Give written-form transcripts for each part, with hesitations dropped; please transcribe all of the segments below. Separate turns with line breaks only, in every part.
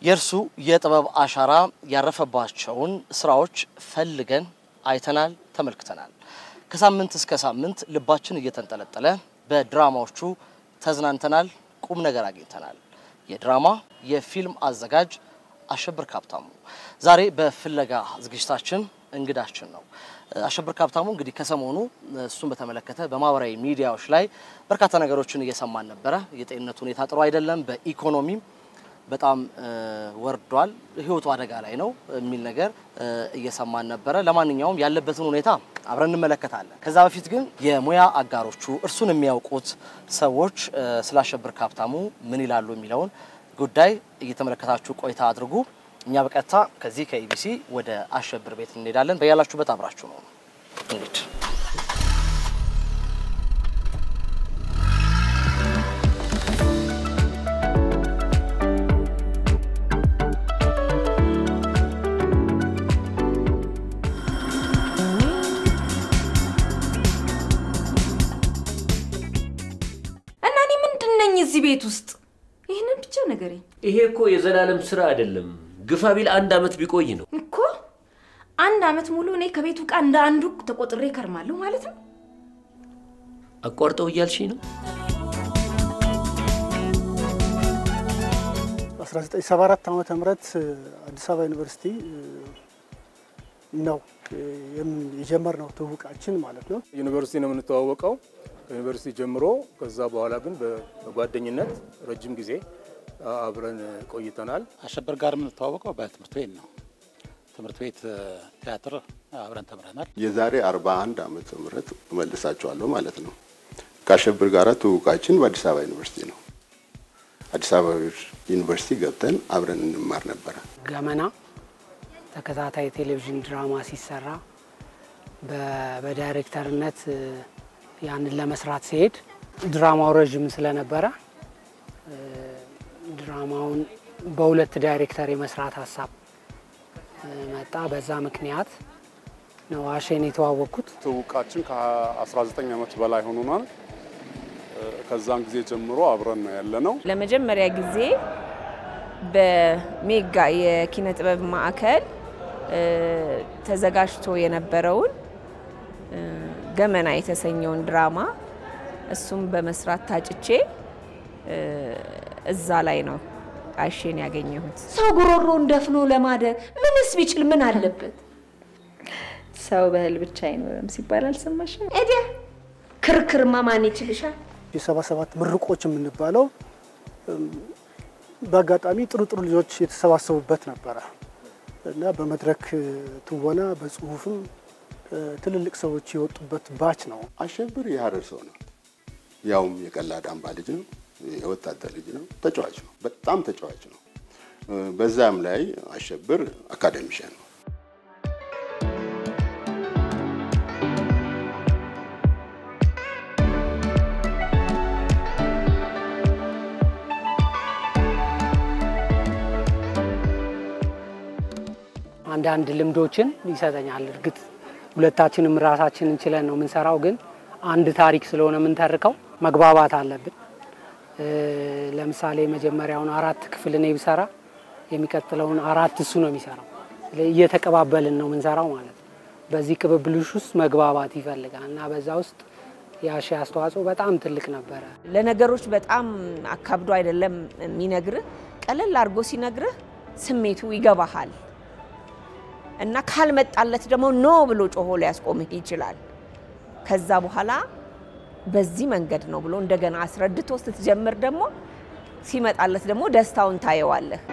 የርሱ የጥበብ አሻራ ያረፈባቸውን ስራዎች ፈልገን አይተናል ተመልክተናል ከሳምንት እስከ ሳምንት ልባችን እየተንጠለጠለ በድራማዎቹ ተዝናንተናል ቁም ነገር አግኝተናል የድራማ የፊልም አዘጋጅ አሸብር ካብታሙ ዛሬ በፍለጋ ዝግጅታችን እንግዳችን ነው አሸብር ካብታሙ እንግዲህ ከሰሞኑ እሱን በተመለከተ በማህበራዊ ሚዲያዎች ላይ በርካታ ነገሮችን እየሰማን ነበር የጤንነቱ ሁኔታ ጥሩ አይደለም በኢኮኖሚም በጣም ወርዷል ህይወቱ አደጋ ላይ ነው የሚል ነገር እየሰማን ነበር ለማንኛውም ያለበትን ሁኔታ አብረን እንመለከታለን ከዛ በፊት ግን የሙያ አጋሮቹ እርሱን የሚያውቁት ሰዎች ስላሸብር ካብታሙ ምን ይላሉ የሚለውን ጉዳይ እየተመለከታችሁ ቆይታ አድርጉ እኛ በቀጥታ ከዚህ ከኢቢሲ ወደ አሸብር ቤት እንሄዳለን በያላችሁበት አብራችሁ ነው እንግዲህ
እናኒ ምንድነኝ እዚህ ቤት ውስጥ ይሄንን ብቻ ነገርኝ
ይሄ እኮ የዘላለም ስራ አይደለም ግፋቢል አንድ አመት ቢቆይ ነው
እኮ አንድ አመት ሙሉ እኔ ከቤቱ ቃ እንደ አንዱ ተቆጥሬ ከርማለሁ ማለት ነው
አቋርጠው ይያልሽኝ ነው
1974 ዓመተ ምህረት አዲስ አበባ ዩኒቨርሲቲ ነው የጀመርነው ተውቃችን ማለት ነው
ዩኒቨርሲቲ ነው የምንተዋወቀው ከዩኒቨርሲቲ ጀምሮ ከዛ በኋላ ግን በጓደኝነት ረጅም ጊዜ አብረን ቆይተናል
አሸብር ጋር ምን ተዋወቀው በትምህርት ቤት ነው ትምህርት ቤት ቲያትር አብረን ተምረናል
የዛሬ 41 ዓመተ ምህረት መልሳቸዋለሁ ማለት ነው ከአሸብር ጋር ተውቃችን በአዲስ አበባ ዩኒቨርሲቲ ነው አዲስ አበባ ዩኒቨርሲቲ ገብተን አብረን እንማር ነበር
ገመና ተከታታይ ቴሌቪዥን ድራማ ሲሰራ በዳይሬክተርነት ያንን ለመስራት ሲሄድ ድራማው ረጅም ስለነበረ ድራማውን በሁለት ዳይሬክተር የመስራት ሐሳብ መጣ በዛ ምክንያት ነው አሸን የተዋወቁት
ተውቃችን ከ19 ዓመት በላይ ሆኖናል ከዛን ጊዜ ጀምሮ አብረን ነው ያለነው
ለመጀመሪያ ጊዜ በሜጋ የኪነ ጥበብ ማዕከል ተዘጋጅቶ የነበረውን ገመና የተሰኘውን ድራማ እሱም በመስራት ታጭቼ እዛ ላይ ነው አሸን ያገኘሁት
ሰው ጉሮሮ እንደፍኖ ለማደር ምንስ ቢችል ምን አለበት
ሰው በህል ብቻ አይኖርም ሲባል አልሰማሽም
እዲያ ክርክርማ ማን ይችልሻል
የ77 ምርቆች የምንባለው በአጋጣሚ ጥሩ ልጆች የተሰባሰቡበት ነበር እና በመድረክ ትወና በጽሁፍም ትልልቅ ሰዎች የወጡበት ባች ነው
አሸብር የሐረር ሰው ነው ያውም የቀላድ አምባ ልጅ ነው የወጣት ልጅ ነው ተጫዋች ነው በጣም ተጫዋች ነው በዛም ላይ አሸብር አካዳሚሽን ነው
አንዳንድ ልምዶችን ይሰጠኛል እርግጥ ሁለታችንም ራሳችንን እንችለን ነው ምንሰራው ግን አንድ ታሪክ ስለሆነ ምንተርከው መግባባት አለብን ለምሳሌ መጀመሪያውን 4 ክፍል ነው ይሰራ የሚከተለውን 4 እሱ ነው የሚሰራው እየተቀባበልን ነው ምንሰራው ማለት በዚህ ቅብብልሽ ውስጥ መግባባት ይፈልጋልና በዛ ውስጥ ያሺ አስተዋጽኦ በጣም ትልቅ ነበር
ለነገሮች በጣም አካብዶ አይደለም የሚነግርህ ቀለል አድርጎ ሲነግርህ ስሜቱ ይገባሃል እና ካልመጣለት ደግሞ ኖ ብሎ ጮሆ ሊያስቆምህ ይችላል ከዛ በኋላ በዚህ መንገድ ነው ብሎ እንደገና አስረድቶ ስትጀምር ደግሞ ሲመጣለት ደግሞ ደስታውን ታየዋለህ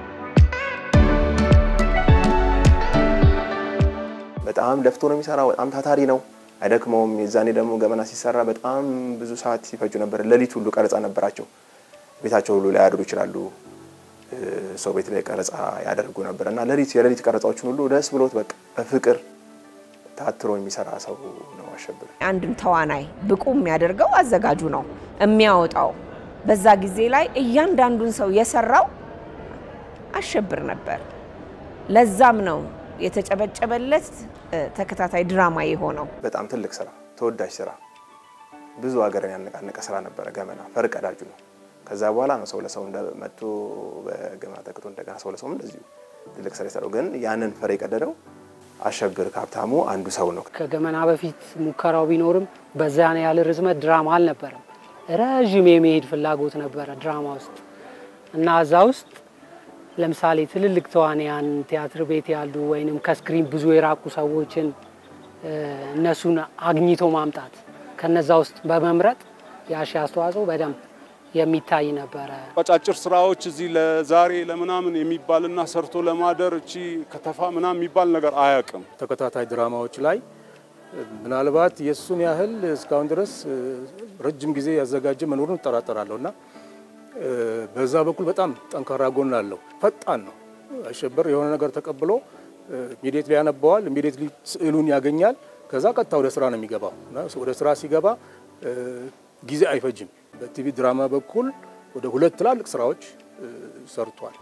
በጣም ለፍቶ ነው የሚሰራው በጣም ታታሪ ነው አይደክመውም የዛኔ ደግሞ ገመና ሲሰራ በጣም ብዙ ሰዓት ሲፈጁ ነበር ለሊት ሁሉ ቀረጻ ነበራቸው ቤታቸው ሁሉ ላይ ያድሩ ይችላሉ ሰው ቤት ላይ ቀረጻ ያደርጉ ነበርና የለሊት ቀረጻዎችን ሁሉ ደስ ብሎት በቃ በፍቅር ታትሮ የሚሰራ ሰው ነው አሸብር
አንድን ተዋናይ ብቁ የሚያደርገው አዘጋጁ ነው የሚያወጣው በዛ ጊዜ ላይ እያንዳንዱን ሰው የሰራው አሸብር ነበር ለዛም ነው የተጨበጨበለት ተከታታይ ድራማ የሆነው
በጣም ትልቅ ስራ ተወዳጅ ስራ ብዙ ሀገርን ያነቃነቀ ስራ ነበር ገመና ፈርቀዳጁ ነው ከዛ በኋላ ነው ሰው ለሰው እንደመጡ በገመና ተክቶ እንደገና ሰው ለሰው እንደዚሁ ትልቅ ስራ የሰራው። ግን ያንን ፈር የቀደደው አሸብር ሀብታሙ አንዱ ሰው ነው።
ከገመና በፊት ሙከራው ቢኖርም በዛን ያለ ርዝመት ድራማ አልነበረም። ረጅም የመሄድ ፍላጎት ነበረ ድራማ ውስጥ እና እዛ ውስጥ ለምሳሌ ትልልቅ ተዋንያን ቲያትር ቤት ያሉ ወይንም ከስክሪን ብዙ የራቁ ሰዎችን እነሱን አግኝቶ ማምጣት ከነዛ ውስጥ በመምረጥ ያሺ አስተዋጽኦ በደንብ የሚታይ ነበረ።
አጫጭር ስራዎች እዚህ ለዛሬ ለምናምን የሚባልና ሰርቶ ለማደር እቺ ከተፋ ምናምን የሚባል ነገር አያውቅም።
ተከታታይ ድራማዎች ላይ ምናልባት የሱን ያህል እስካሁን ድረስ ረጅም ጊዜ ያዘጋጀ መኖሩን እጠራጠራለሁና በዛ በኩል በጣም ጠንካራ ጎን አለው። ፈጣን ነው። አሸብር የሆነ ነገር ተቀብሎ ኢሚዲየትሊ ያነባዋል፣ ኢሚዲየትሊ ስዕሉን ያገኛል። ከዛ ቀጥታ ወደ ስራ ነው የሚገባው እና ወደ ስራ ሲገባ ጊዜ አይፈጅም። በቲቪ ድራማ በኩል ወደ 2 ትላልቅ ስራዎች ሰርቷል።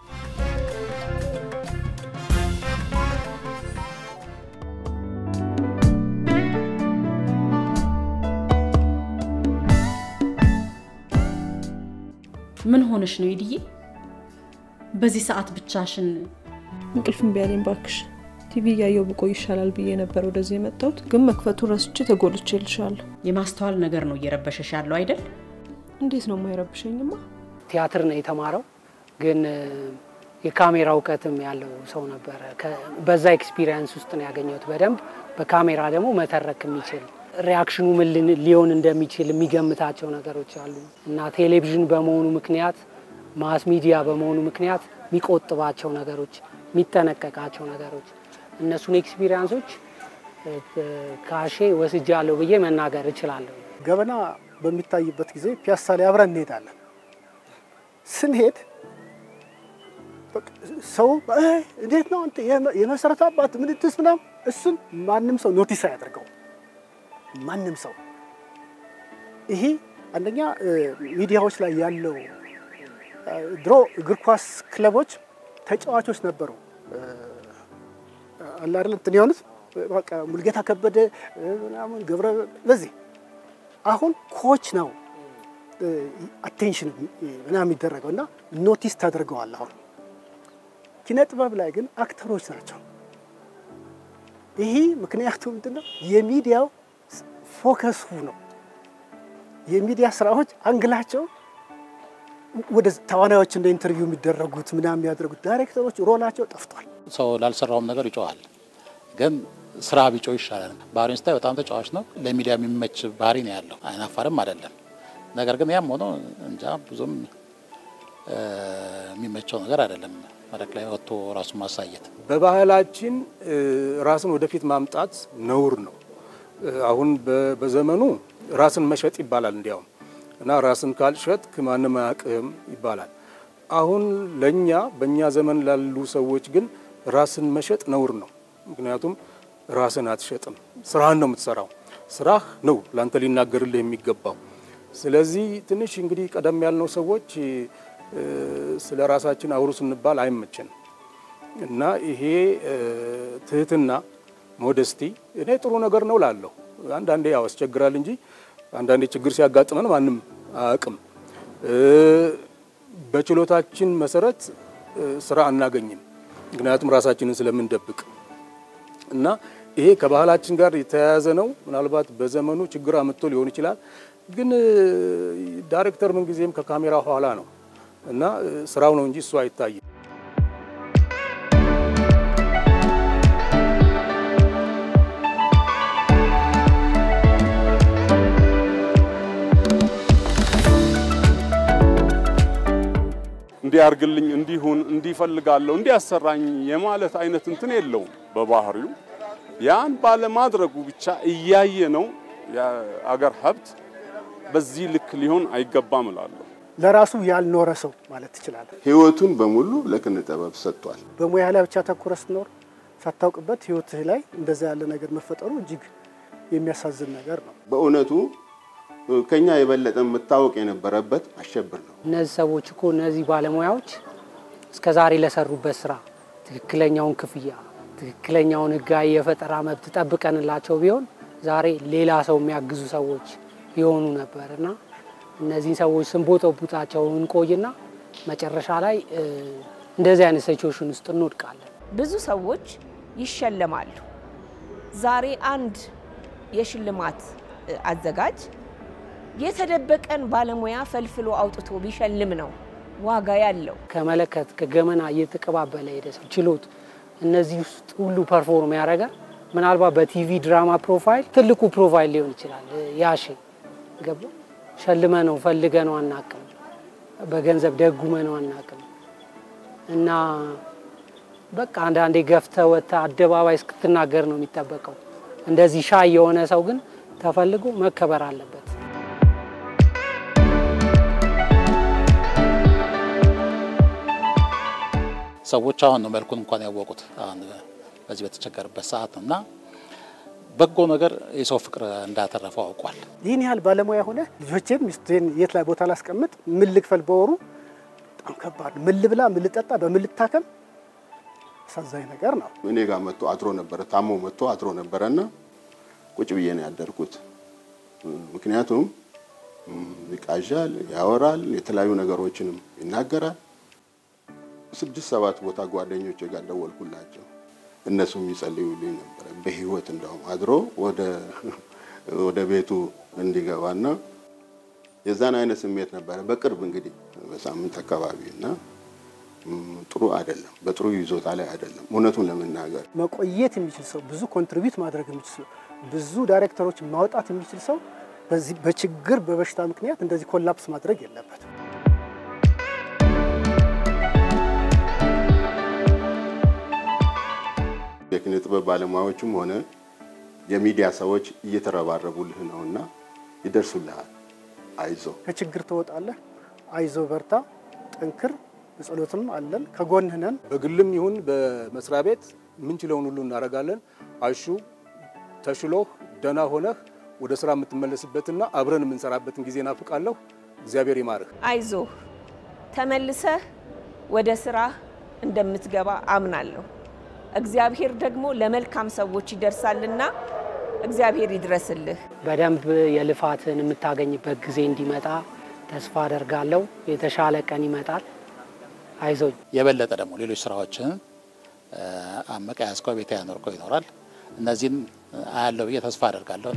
ምን ሆነሽ ነው ይዲዬ? በዚህ ሰዓት ብቻሽን?
እንቅልፍም ቢያለኝ ባክሽ ቲቪ ያየው ብቆይ ይሻላል ብዬ ነበር ወደዚህ የመጣሁት፣ ግን መክፈቱን ረስቼ ተጎልቼልሻለሁ።
የማስተዋል ነገር ነው እየረበሸሽ ያለው አይደል?
እንዴት ነው የማይረብሸኝማ?
ቲያትር ነው የተማረው፣ ግን የካሜራ እውቀትም ያለው ሰው ነበረ። በዛ ኤክስፒሪየንስ ውስጥ ነው ያገኘሁት በደንብ። በካሜራ ደግሞ መተረክ የሚችል ሪአክሽኑ ምን ሊሆን እንደሚችል የሚገምታቸው ነገሮች አሉ እና ቴሌቪዥን በመሆኑ ምክንያት ማስ ሚዲያ በመሆኑ ምክንያት የሚቆጥባቸው ነገሮች፣ የሚጠነቀቃቸው ነገሮች እነሱን ኤክስፒሪየንሶች ካሼ ወስጃለሁ ብዬ መናገር እችላለሁ።
ገበና በሚታይበት ጊዜ ፒያሳ ላይ አብረን እንሄዳለን። ስንሄድ ሰው እንዴት ነው አንተ የመሰረተ አባት ምን ትስ ምናምን እሱን ማንም ሰው ኖቲስ አያደርገው። ማንም ሰው ይሄ አንደኛ ሚዲያዎች ላይ ያለው ድሮ እግር ኳስ ክለቦች ተጫዋቾች ነበሩ አለ አይደል እንትን የሆኑት በቃ ሙልጌታ ከበደ ምናምን ገብረ በዚህ አሁን ኮች ነው አቴንሽን ምናምን የሚደረገውና ኖቲስ ተደርገዋል። አሁን ኪነ ጥበብ ላይ ግን አክተሮች ናቸው። ይሄ ምክንያቱም ምንድነው የሚዲያው ፎከስ ነው። የሚዲያ ስራዎች አንግላቸው ወደ ተዋናዮች እንደ ኢንተርቪው የሚደረጉት ምናምን የሚያደርጉት ዳይሬክተሮች ሮላቸው ጠፍቷል።
ሰው ላልሰራውም ነገር ይጮሃል፣ ግን ስራ ቢጮህ ይሻላል። ባህሪን ስታይ በጣም ተጫዋች ነው። ለሚዲያ የሚመች ባህሪ ነው ያለው። አይናፋርም አይደለም። ነገር ግን ያም ሆኖ እንጃ ብዙም የሚመቸው ነገር አይደለም መድረክ ላይ ወጥቶ ራሱን ማሳየት።
በባህላችን ራስን ወደፊት ማምጣት ነውር ነው። አሁን በዘመኑ ራስን መሸጥ ይባላል እንዲያውም እና ራስን ካልሸጥክ ማንም አያውቅም ይባላል። አሁን ለኛ በእኛ ዘመን ላሉ ሰዎች ግን ራስን መሸጥ ነውር ነው። ምክንያቱም ራስን አትሸጥም፣ ስራህን ነው የምትሰራው። ስራህ ነው ላንተ ሊናገርልህ የሚገባው። ስለዚህ ትንሽ እንግዲህ ቀደም ያልነው ሰዎች ስለ ራሳችን አውሩ ስንባል አይመቸንም እና ይሄ ትህትና ሞደስቲ እኔ ጥሩ ነገር ነው ላለው። አንዳንዴ ያው ያስቸግራል እንጂ አንዳንዴ ችግር ሲያጋጥመን ማንም አያውቅም። በችሎታችን መሰረት ስራ አናገኝም፣ ምክንያቱም ራሳችንን ስለምንደብቅ እና ይሄ ከባህላችን ጋር የተያያዘ ነው። ምናልባት በዘመኑ ችግር አመጥቶ ሊሆን ይችላል፣ ግን ዳይሬክተር ምን ጊዜም ከካሜራ ኋላ ነው እና ስራው ነው እንጂ እሱ አይታይም።
እንዲያርግልኝ እንዲሁን እንዲፈልጋለሁ እንዲያሰራኝ የማለት አይነት እንትን የለውም በባህሪው። ያን ባለማድረጉ ብቻ እያየ ነው የአገር ሀብት በዚህ ልክ ሊሆን አይገባም እላለሁ።
ለራሱ ያልኖረ ሰው ማለት ይችላል።
ህይወቱን በሙሉ ለኪነ ጥበብ ሰጥቷል።
በሙያ ላይ ብቻ ተኩረህ ስትኖር ሳታውቅበት ህይወትህ ላይ እንደዛ ያለ ነገር መፈጠሩ እጅግ የሚያሳዝን ነገር ነው።
በእውነቱ ከኛ የበለጠ መታወቅ የነበረበት አሸብር ነው።
እነዚህ ሰዎች እኮ እነዚህ ባለሙያዎች እስከዛሬ ለሰሩበት ስራ ትክክለኛውን ክፍያ ትክክለኛውን ህጋዊ የፈጠራ መብት ጠብቀንላቸው ቢሆን ዛሬ ሌላ ሰው የሚያግዙ ሰዎች ይሆኑ ነበርና እነዚህ ሰዎች ስንቦጠቡጣቸው እንቆይና መጨረሻ ላይ እንደዚህ አይነት ሲቹዌሽን ውስጥ እንወድቃለን።
ብዙ ሰዎች ይሸለማሉ። ዛሬ አንድ የሽልማት አዘጋጅ የተደበቀን ባለሙያ ፈልፍሎ አውጥቶ ቢሸልም ነው ዋጋ ያለው።
ከመለከት ከገመና እየተቀባበለ ሄደ ሰው ችሎት እነዚህ ውስጥ ሁሉ ፐርፎርም ያደረገ ምናልባት በቲቪ ድራማ ፕሮፋይል ትልቁ ፕሮፋይል ሊሆን ይችላል። ያሺ ገባ ሸልመ ነው ፈልገ ነው አናቅም፣ በገንዘብ ደጉመ ነው አናቅም። እና በቃ አንዳንዴ ገፍተ ወጣ አደባባይ እስክትናገር ነው የሚጠበቀው። እንደዚህ ሻይ የሆነ ሰው ግን ተፈልጎ መከበር አለበት።
ሰዎች አሁን ነው መልኩን እንኳን ያወቁት አሁን በዚህ በተቸገረበት ሰዓት ነውና በጎ ነገር የሰው ፍቅር እንዳተረፈው አውቋል።
ይህን ያህል ባለሙያ ሆነ ልጆቼን ሚስቴን የት ላይ ቦታ ላስቀምጥ ምን ልክፈል በወሩ በጣም ከባድ ምን ልብላ ምን ልጠጣ በምን ልታከም አሳዛኝ ነገር ነው።
እኔ ጋር መጥቶ አድሮ ነበር ታሞ መጥቶ አድሮ ነበርና ቁጭ ብዬ ነው ያደርኩት። ምክንያቱም ይቃዣል ያወራል የተለያዩ ነገሮችንም ይናገራል። 6-7 ቦታ ጓደኞቼ ጋር ደወልኩላቸው እነሱም ይጸልዩልኝ ነበር በህይወት እንደውም አድሮ ወደ ቤቱ እንዲገባና የዛን አይነት ስሜት ነበር። በቅርብ እንግዲህ በሳምንት አካባቢና ጥሩ አይደለም በጥሩ ይዞታ ላይ አይደለም። እውነቱን ለመናገር
መቆየት የሚችል ሰው ብዙ ኮንትሪቢዩት ማድረግ የሚችል ብዙ ዳይሬክተሮች ማውጣት የሚችል ሰው በዚህ በችግር በበሽታ ምክንያት እንደዚህ ኮላፕስ ማድረግ የለበትም።
የኪነ ጥበብ ባለሙያዎችም ሆነ የሚዲያ ሰዎች እየተረባረቡልህ ነውና ይደርሱልሃል። አይዞ
ከችግር ትወጣለህ። አይዞ በርታ ጠንክር በጸሎትም አለን ከጎንህ ነን።
በግልም ይሁን በመስሪያ ቤት ምንችለውን ሁሉ እናረጋለን። አይሹ ተሽሎህ ደና ሆነህ ወደ ስራ የምትመለስበትና አብረን የምንሰራበትን ጊዜ ናፍቃለሁ። እግዚአብሔር ይማርህ።
አይዞ ተመልሰህ ወደ ስራ እንደምትገባ አምናለሁ። እግዚአብሔር ደግሞ ለመልካም ሰዎች ይደርሳልና እግዚአብሔር ይድረስልህ።
በደንብ የልፋትን የምታገኝበት ጊዜ እንዲመጣ ተስፋ አደርጋለሁ። የተሻለ ቀን ይመጣል። አይዞኝ።
የበለጠ ደግሞ ሌሎች ስራዎችን አመቃ ያስቆ ቤት ያኖርኮ ይኖራል። እነዚህን አያለው ብዬ ተስፋ አደርጋለሁ።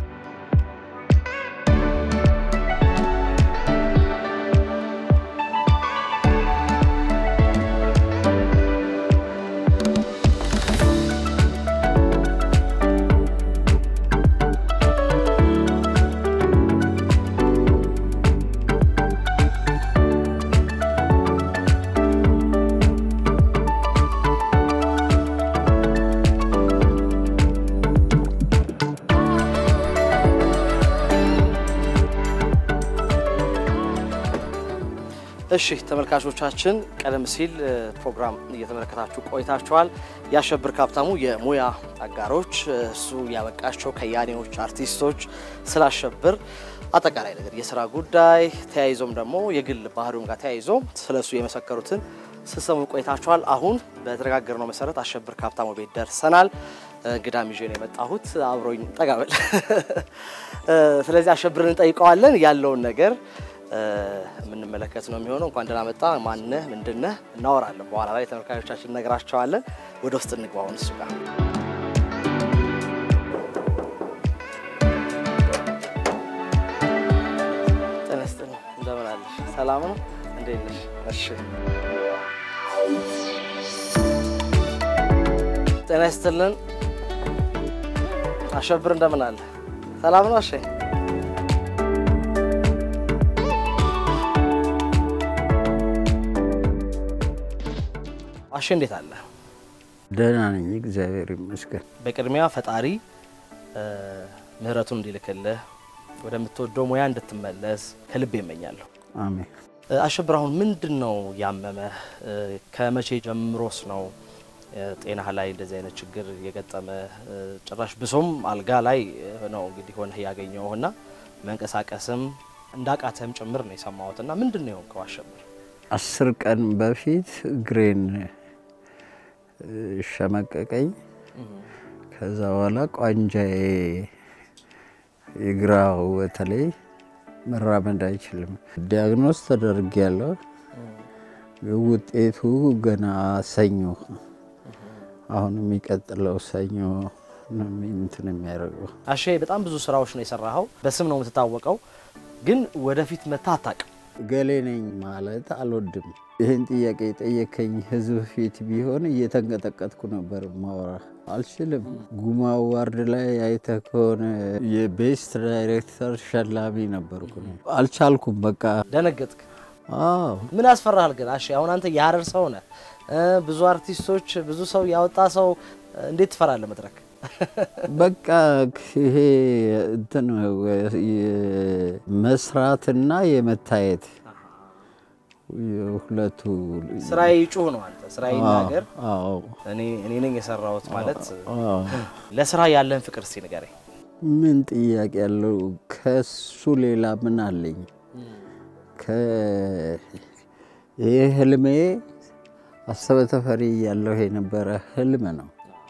እሺ ተመልካቾቻችን ቀደም ሲል ፕሮግራም እየተመለከታችሁ ቆይታችኋል። ያሸብር ካብታሙ የሙያ አጋሮች እሱ ያበቃቸው ከያኔዎች አርቲስቶች ስላሸብር አጠቃላይ ነገር የሥራ ጉዳይ ተያይዞም ደግሞ የግል ባህሪውን ጋር ተያይዞ ስለሱ የመሰከሩትን ስሰሙ ቆይታችኋል። አሁን በተረጋገርነው መሰረት አሸብር ካብታሙ ቤት ደርሰናል። እንግዳም ይዤ ነው የመጣሁት አብሮኝ ጠጋበል። ስለዚህ አሸብርን እንጠይቀዋለን ያለውን ነገር የምንመለከት ነው የሚሆነው። እንኳን ደህና መጣ ማነህ ምንድነህ እናወራለን። በኋላ ላይ ተመልካቾቻችን ነግራቸዋለን። ወደ ውስጥ እንግባው እሱ ጋር ተነስተን እንደምን አለሽ? ሰላም ነው? እንዴት ነሽ? እሺ ተነስተልን አሸብር እንደምን አለ? ሰላም ነው? እሺ አሽ እንዴት አለ?
ደህና ነኝ እግዚአብሔር ይመስገን።
በቅድሚያ ፈጣሪ ምህረቱን እንዲልክልህ ወደምትወደው ሙያ እንድትመለስ ከልብ እመኛለሁ።
አሜን።
አሸብር አሁን ምንድነው ያመመህ? ከመቼ ጀምሮስ ነው ጤናህ ላይ እንደዚህ አይነት ችግር የገጠመ? ጭራሽ ብሶም አልጋ ላይ ነው እንግዲህ ሆነህ ያገኘውና መንቀሳቀስም እንዳቃተም ጭምር ነው የሰማሁትና ምንድነው የሆንከው አሸብር?
10 ቀን በፊት ግሬን ሸመቀቀኝ። ከዛ በኋላ ቋንጃዬ የግራው በተለይ መራመድ አይችልም። ዲያግኖስ ተደርጌያለሁ። ውጤቱ ገና ሰኞ አሁን የሚቀጥለው ሰኞ ነው እንትን የሚያደርገው።
አሼ በጣም ብዙ ስራዎች ነው የሰራኸው። በስም ነው የምትታወቀው፣ ግን ወደፊት መታ አታውቅም።
ገሌ ነኝ ማለት አልወድም። ይህን ጥያቄ የጠየከኝ ህዝብ ፊት ቢሆን እየተንቀጠቀጥኩ ነበር ማወራ። አልችልም። ጉማ አዋርድ ላይ አይተህ ከሆነ የቤስት ዳይሬክተር ሸላሚ ነበርኩ። አልቻልኩም። በቃ
ደነገጥክ?
አዎ።
ምን ያስፈራሃል ግን አሼ? አሁን አንተ የሀረር ሰው ነህ፣ ብዙ አርቲስቶች ብዙ ሰው ያወጣ ሰው፣ እንዴት ትፈራለህ መድረክ?
በቃ ይሄ እንትን መስራትና የመታየት ሁለቱ
ስራዬ ይጩህ ነው። አንተ ስራዬ ይናገር፣ እኔ ነኝ የሰራሁት ማለት። ለስራ ያለን ፍቅር እስቲ ንገረኝ።
ምን ጥያቄ ያለው? ከሱ ሌላ ምን አለኝ? ይሄ ህልሜ አሰበ ተፈሪ ያለው የነበረ ህልም ነው።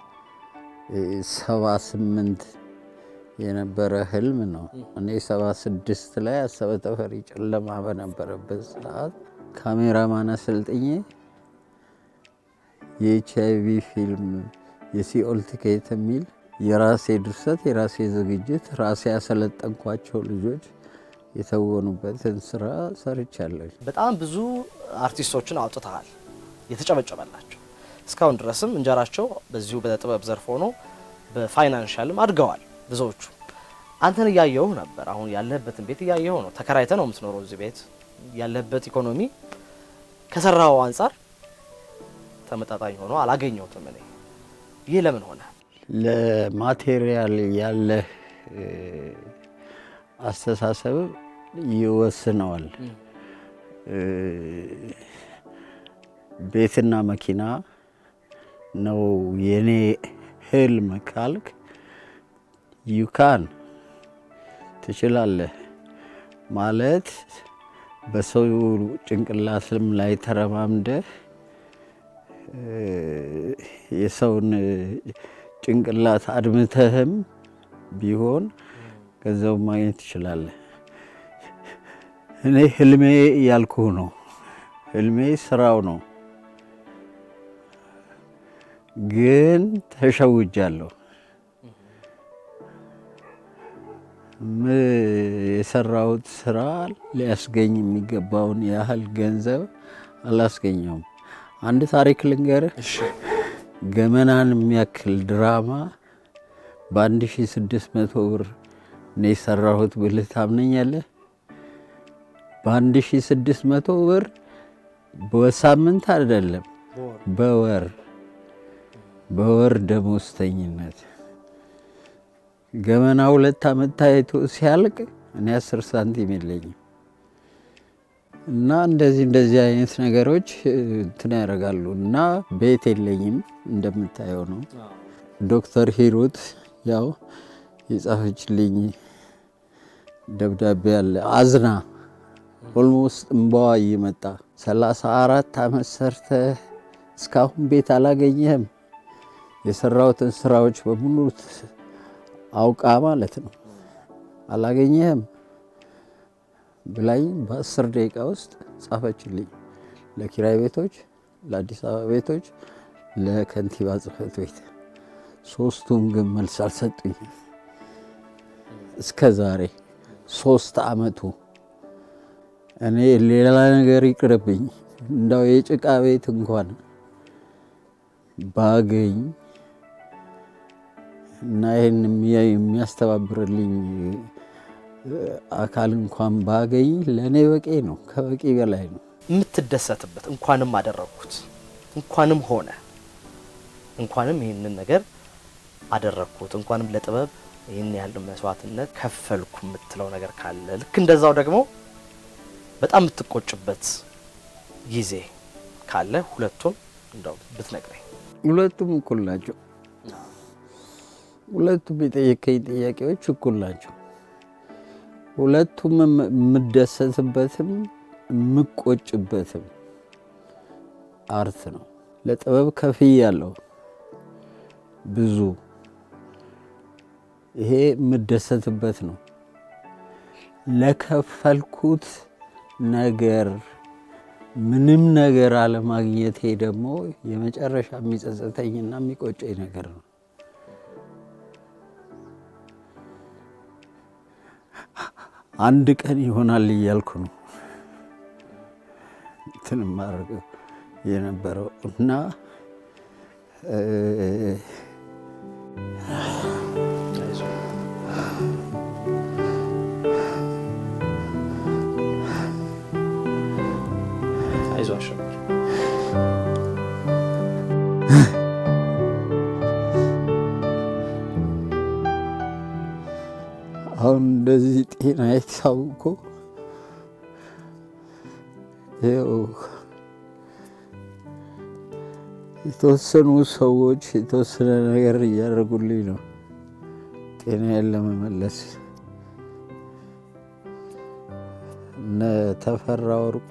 78 የነበረ ህልም ነው። እኔ 76 ላይ አሰበ ተፈሪ ጨለማ በነበረበት ሰዓት ካሜራማን አሰልጥኜ የኤችአይቪ ፊልም የሲኦል ቲኬት የሚል የራሴ ድርሰት የራሴ ዝግጅት ራሴ ያሰለጠንኳቸው ልጆች የተወኑበትን ስራ ሰርቻለሁ።
በጣም ብዙ አርቲስቶችን አውጥተሃል የተጨበጨበላቸው። እስካሁን ድረስም እንጀራቸው በዚሁ በጥበብ ዘርፍ ሆኖ በፋይናንሻልም አድገዋል ብዙዎቹ። አንተን እያየሁ ነበር። አሁን ያለህበትን ቤት እያየሁ ነው። ተከራይተህ ነው የምትኖረው እዚህ ቤት። ያለህበት ኢኮኖሚ ከሰራው አንፃር ተመጣጣኝ ሆኖ አላገኘሁትም እኔ። ይህ ለምን ሆነ?
ለማቴሪያል ያለ አስተሳሰብ ይወስነዋል። ቤትና መኪና ነው የኔ ህልም ካልክ ዩካን ትችላለህ ማለት በሰው ጭንቅላትም ላይ ተረማምደህ የሰውን ጭንቅላት አድምተህም ቢሆን ገንዘብ ማግኘት ትችላለህ። እኔ ህልሜ ያልኩህ ነው። ህልሜ ስራው ነው፣ ግን ተሸውጃለሁ። የሰራሁት ስራ ሊያስገኝ የሚገባውን ያህል ገንዘብ አላስገኘውም። አንድ ታሪክ ልንገርህ። ገመናን የሚያክል ድራማ በ1600 ብር ነው የሰራሁት ብልህ ታምነኛለህ? በ1600 ብር በሳምንት አይደለም በወር ደሞዝተኝነት። ገመና 2 ዓመት ታይቶ ሲያልቅ እኔ 10 ሳንቲም የለኝም። እና እንደዚህ አይነት ነገሮች እንትን ያደርጋሉ። እና ቤት የለኝም እንደምታየው ነው። ዶክተር ሂሩት ያው የጻፈችልኝ ደብዳቤ አለ። አዝና ኦልሞስት እንባዋ እየመጣ 34 ዓመት ሰርተህ እስካሁን ቤት አላገኘህም፣ የሰራሁትን ስራዎች በሙሉ አውቃ ማለት ነው አላገኘህም ብላኝ በ10 ደቂቃ ውስጥ ጻፈችልኝ። ለኪራይ ቤቶች፣ ለአዲስ አበባ ቤቶች፣ ለከንቲባ ጽሕፈት ቤት። ሶስቱም ግን መልስ አልሰጡኝም እስከ ዛሬ 3 ዓመቱ። እኔ ሌላ ነገር ይቅርብኝ እንዳው የጭቃ ቤት እንኳን ባገኝ እና ይሄን የሚያስተባብርልኝ አካል እንኳን ባገኝ ለኔ በቂ ነው፣ ከበቂ በላይ ነው።
የምትደሰትበት እንኳንም አደረኩት፣ እንኳንም ሆነ፣ እንኳንም ይሄንን ነገር አደረኩት፣ እንኳንም ለጥበብ ይሄን ያህል መስዋዕትነት ከፈልኩ የምትለው ነገር ካለ፣ ልክ እንደዛው ደግሞ በጣም የምትቆጭበት ጊዜ ካለ ሁለቱም እንደው ብትነግረኝ።
ሁለቱም እኩል ናቸው። ሁለቱም የጠየቀኝ ጥያቄዎች እኩል ናቸው። ሁለቱም የምደሰትበትም የምቆጭበትም አርት ነው። ለጥበብ ከፍያለሁ ብዙ። ይሄ የምደሰትበት ነው። ለከፈልኩት ነገር ምንም ነገር አለማግኘቴ ደግሞ የመጨረሻ የሚጸጸተኝና የሚቆጨኝ ነገር ነው። አንድ ቀን ይሆናል እያልኩ ነው እንትን ማድረግ የነበረው እና አሁን እንደዚህ ጤና የታውቆ የተወሰኑ ሰዎች የተወሰነ ነገር እያደረጉልኝ ነው ጤናዬን ለመመለስ። እነ ተፈራ ወርቁ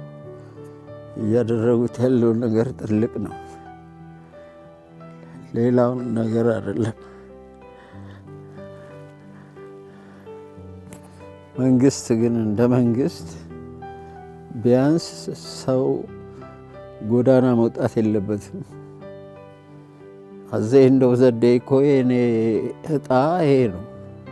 እያደረጉት ያለው ነገር ትልቅ ነው፣ ሌላውን ነገር አይደለም። መንግስት ግን እንደ መንግስት ቢያንስ ሰው ጎዳና መውጣት የለበትም። አዘ እንደው ዘዴ እኮ የኔ እጣ ይሄ ነው።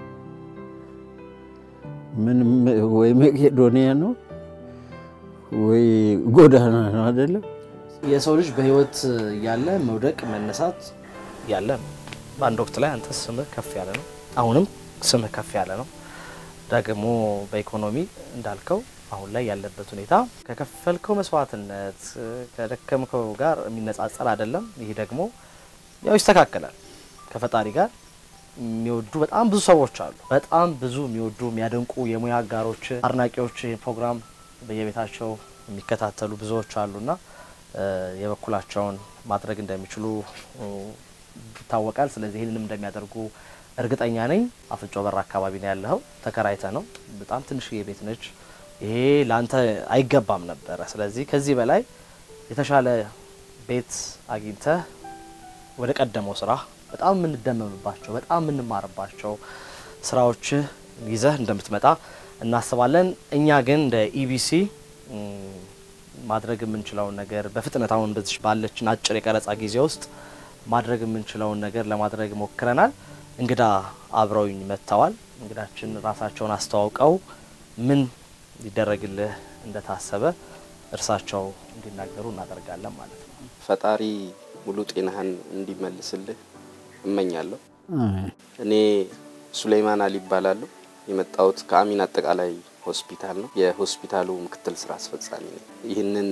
ምንም ወይ መቄዶንያ ነው ወይ ጎዳና ነው አይደለም።
የሰው ልጅ በህይወት ያለ መውደቅ መነሳት ያለ ነው። በአንድ ወቅት ላይ አንተ ስምህ ከፍ ያለ ነው፣ አሁንም ስምህ ከፍ ያለ ነው። ደግሞ በኢኮኖሚ እንዳልከው አሁን ላይ ያለበት ሁኔታ ከከፈልከው መስዋዕትነት ከደከምከው ጋር የሚነጻጸር አይደለም። ይሄ ደግሞ ያው ይስተካከላል። ከፈጣሪ ጋር የሚወዱ በጣም ብዙ ሰዎች አሉ። በጣም ብዙ የሚወዱ የሚያደንቁ የሙያ አጋሮች፣ አድናቂዎች ይሄን ፕሮግራም በየቤታቸው የሚከታተሉ ብዙዎች አሉና የበኩላቸውን ማድረግ እንደሚችሉ ይታወቃል። ስለዚህ ይሄንንም እንደሚያደርጉ እርግጠኛ ነኝ። አፍንጮ በር አካባቢ ነው ያለው፣ ተከራይተ ነው። በጣም ትንሽዬ ቤት ነች። ይሄ ላንተ አይገባም ነበር። ስለዚህ ከዚህ በላይ የተሻለ ቤት አግኝተ ወደ ቀደመው ስራ በጣም የምንደመምባቸው በጣም የምንማርባቸው ስራዎች ይዘህ እንደምትመጣ እናስባለን። እኛ ግን እንደ ኢቢሲ ማድረግ የምንችለውን ነገር በፍጥነት አሁን በዚህ ባለችን አጭር የቀረጻ ጊዜ ውስጥ ማድረግ የምንችለውን ነገር ለማድረግ ሞክረናል። እንግዳ አብረውኝ መጥተዋል። እንግዳችን ራሳቸውን አስተዋውቀው ምን ሊደረግልህ እንደታሰበ እርሳቸው እንዲናገሩ እናደርጋለን ማለት ነው።
ፈጣሪ ሙሉ ጤናህን እንዲመልስልህ እመኛለሁ። እኔ ሱሌማን አሊ ይባላል። የመጣሁት ከአሚን አጠቃላይ ሆስፒታል ነው። የሆስፒታሉ ምክትል ስራ አስፈጻሚ ነኝ። ይህንን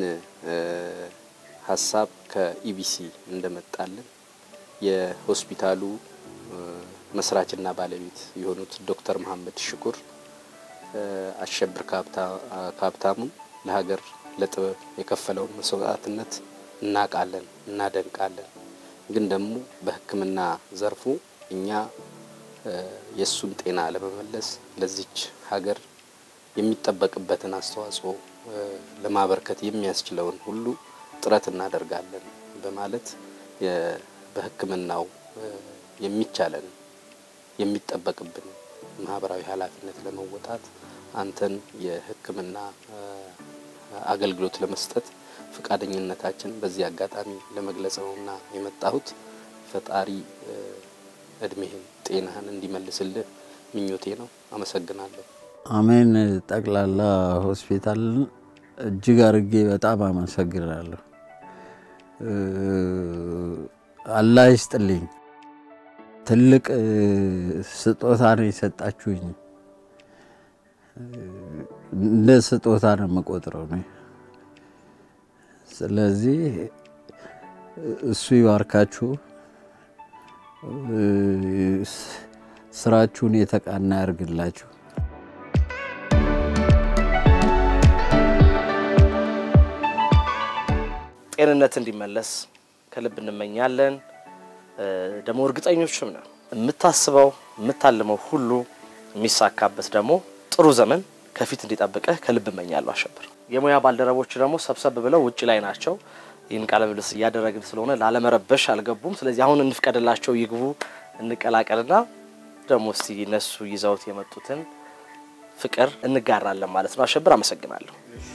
ሐሳብ ከኢቢሲ እንደመጣልን የሆስፒታሉ መስራችና ባለቤት የሆኑት ዶክተር መሐመድ ሽኩር አሸብር ካብታሙ ለሀገር ለጥበብ የከፈለውን መስዋዕትነት እናቃለን እናደንቃለን። ግን ደግሞ በሕክምና ዘርፉ እኛ የሱን ጤና ለመመለስ ለዚች ሀገር የሚጠበቅበትን አስተዋጽኦ ለማበርከት የሚያስችለውን ሁሉ ጥረት እናደርጋለን በማለት በሕክምናው የሚቻለን የሚጠበቅብን ማህበራዊ ኃላፊነት ለመወጣት አንተን የሕክምና አገልግሎት ለመስጠት ፍቃደኝነታችን በዚህ አጋጣሚ ለመግለጽ ነውና የመጣሁት። ፈጣሪ እድሜህን ጤናህን እንዲመልስልህ ምኞቴ ነው። አመሰግናለሁ።
አሜን። ጠቅላላ ሆስፒታል እጅግ አርጌ በጣም አመሰግናለሁ። አላህ ይስጥልኝ። ትልቅ ስጦታ ነው የሰጣችሁኝ። እንደ ስጦታ ነው የምቆጥረው ነው። ስለዚህ እሱ ይባርካችሁ፣ ስራችሁን የተቃና ያርግላችሁ።
ጤንነት እንዲመለስ ከልብ እንመኛለን። ደግሞ እርግጠኞችም ነን የምታስበው የምታልመው ሁሉ የሚሳካበት ደግሞ ጥሩ ዘመን ከፊት እንዲጠብቅህ ከልብ እመኛለሁ። አሸብር የሙያ ባልደረቦች ደግሞ ሰብሰብ ብለው ውጪ ላይ ናቸው። ይህን ቃለ ምልልስ እያደረግን ስለሆነ ላለመረበሽ አልገቡም። ስለዚህ አሁን እንፍቀድላቸው ይግቡ፣ እንቀላቀልና ደግሞ እስቲ እነሱ ይዘውት የመጡትን ፍቅር እንጋራለን ማለት ነው። አሸብር አመሰግናለሁ።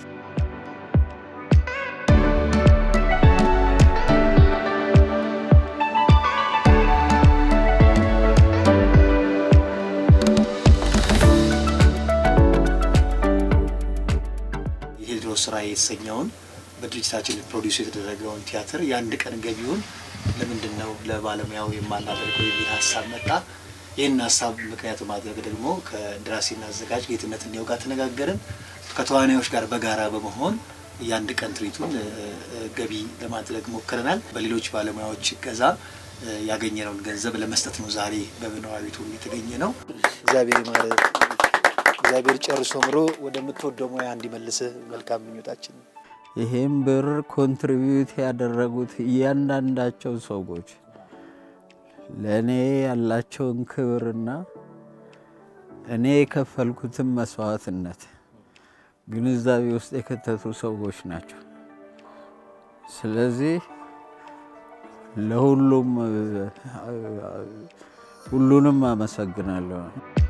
ስራ የተሰኘውን በድርጅታችን ፕሮዲዩስ የተደረገውን ቲያትር የአንድ ቀን ገቢውን ለምንድነው ለባለሙያው የማናደርገው የሚል ሀሳብ መጣ። ይህን ሀሳብ ምክንያት ማድረግ ደግሞ ከደራሲና አዘጋጅ ጌትነት እንየው ጋር ተነጋገርን። ከተዋናዮች ጋር በጋራ በመሆን የአንድ ቀን ትርኢቱን ገቢ ለማድረግ ሞክረናል። በሌሎች ባለሙያዎች እገዛ ያገኘነውን ገንዘብ ለመስጠት ነው ዛሬ በመኖሪያዊቱ የተገኘ ነው። እግዚአብሔር ይማረን። እግዚአብሔር ጨርሶ ምሮ ወደምትወደው ሙያ እንዲመልስ መልካም ምኞታችን።
ይሄን ብር ኮንትሪቢዩት ያደረጉት እያንዳንዳቸው ሰዎች ለኔ ያላቸውን ክብርና እኔ የከፈልኩትን መስዋዕትነት ግንዛቤ ውስጥ የከተቱ ሰዎች ናቸው። ስለዚህ ለሁሉንም አመሰግናለሁ።